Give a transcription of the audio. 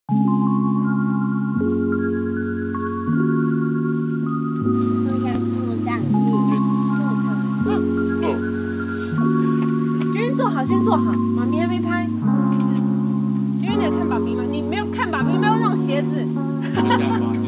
先坐好，妈咪还没拍。君君，你有看爸比吗？你没有看爸比，没有那种鞋子。